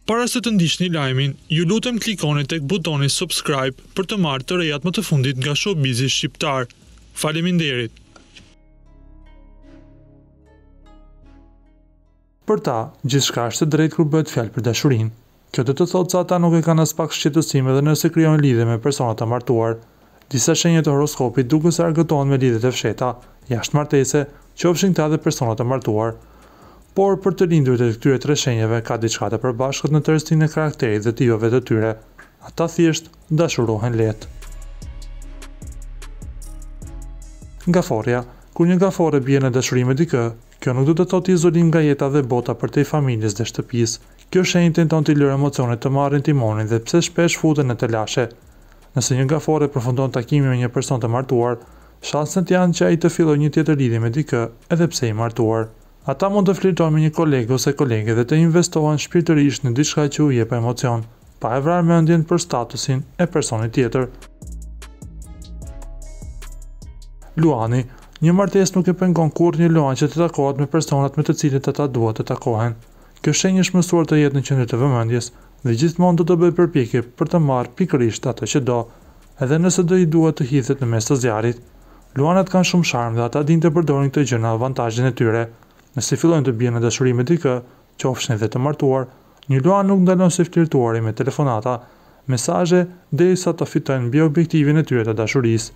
Para se të ndiqni lajmin, ju lutem klikoni tek butoni subscribe për të marrë të rejat më të fundit nga showbizi shqiptar. Faleminderit. Për ta, gjithçka është e drejtë kur bëhet fjalë për dashurinë. Kjo do të thotë se ata nuk e kanë as pak shqetësim edhe nëse krijojnë lidhje me persona të martuar. Disa shenjat e horoskopit duke se argëtohen me lidhjet e fshehta, jashtë martese, qofshin këta dhe persona të martuar. Por për të lindurit e këtyre tre shenjave ka diçka të përbashkët në tërësinë e karakterit dhe të jove të tyre. Ata thjesht dashurohen lehtë. Ngaforja. Kur një ngafore bie në dashuri me dikë, kjo nuk do të thotë izolim nga jeta dhe bota përtej familjes dhe shtëpisë. Kjo shenjë tenton t'i lërë emocionet të marrin timonin dhe pse shpesh futen në telashe. Nëse një ngafore përfundon takimin me një person të martuar, shanset janë që ai të fillojë një tjetër lidhje me dikë, edhe pse i martuar. Ata mund të flirtojnë me një kolegë ose kolege dhe të investohen shpirtërisht në diçka që u jep emocion, pa e vrarë mendjen për statusin e personit tjetër. Luani. Një martesë nuk e pengon kurrë një luan që të takohet me personat me të cilët ata duhet të takohen. Kjo shenjë është mësuar të jetë në qendër të vëmendjes dhe gjithmonë do të bëjë përpjekje për të marrë pikërisht atë që do, edhe nëse do i duhet të hidhet në mes të zjarrit. Luanët kanë shumë sharm dhe ata dinë të përdorin këtë gjë në avantazhin e tyre. Nëse fillojnë të bien në dashuri me dikë, qofshin edhe të martuar, një luan nuk ndalon se flirtuari me telefonata, mesazhe derisa të fitojnë mbi objektivin e tyre të dashurisë.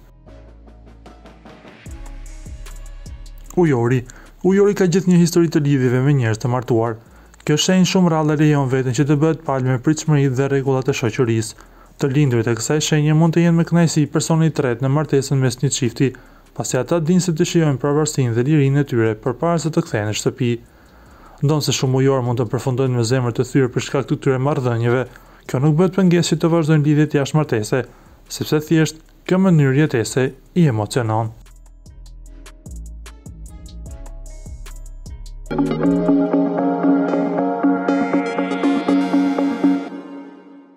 Ujori. Ujori ka gjithë një histori të lidhjeve me njerëz të martuar. Kjo shenjë shumë rrallë lejon veten që të bëhet palë me pritshmëritë dhe rregullat e shoqërisë. Të lindurit e kësaj shenje mund të jenë me kënaqësi personi i tretë në martesën mes një çifti, pasi ata dinë se dëshirojnë pavarësinë dhe lirinë e tyre përpara se të kthehen në shtëpi. Ndonse shumë ujor mund të përfundojnë me zemër të thyer për shkak të këtyre marrëdhënieve, kjo nuk bëhet pengesë që të vazhdojnë lidhjet jashtëmartese, sepse thjesht kjo mënyrë jetese i emocionon.